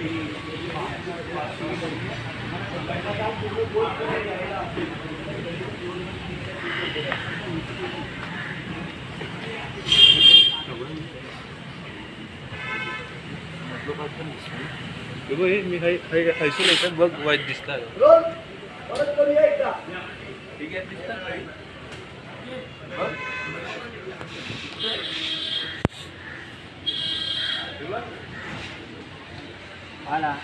मी खायचं नाही बघ वाईट दिसतात ठीक आहे दिसतात आला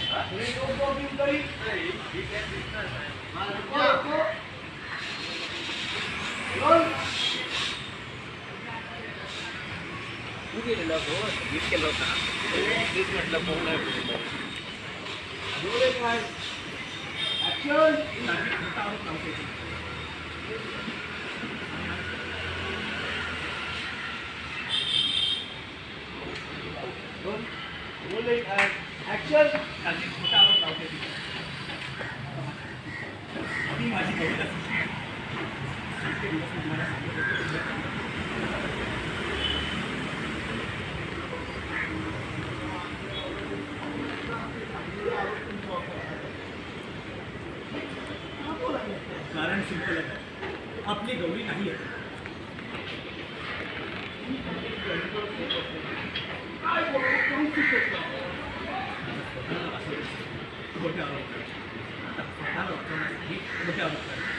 तू गेलेला हो गीत केलं होता तेच म्हटलं फोन नाही कारण सिंपल आहे आपली गौरी नाही आहे मोठे आरोप